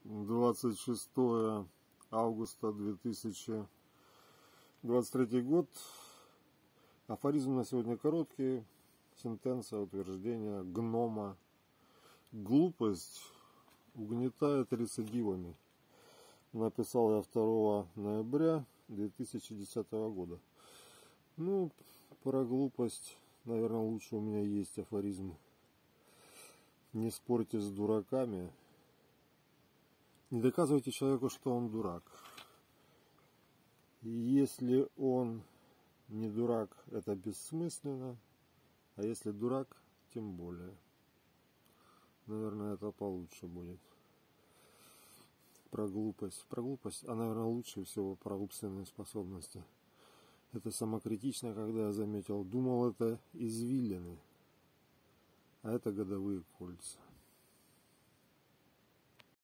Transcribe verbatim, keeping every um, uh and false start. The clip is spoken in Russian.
двадцать шестое августа две тысячи двадцать третий год. Афоризм на сегодня короткий. Сентенция, утверждение гнома. Глупость угнетает рецидивами. Написал я второго ноября две тысячи десятого года. Ну, про глупость, наверное, лучше у меня есть афоризм. Не спорьте с дураками. Не доказывайте человеку, что он дурак. И если он не дурак, это бессмысленно. А если дурак, тем более. Наверное, это получше будет. Про глупость. Про глупость, а, наверное, лучше всего про умственные способности. Это самокритично, когда я заметил. Думал, это извилины. А это годовые кольца.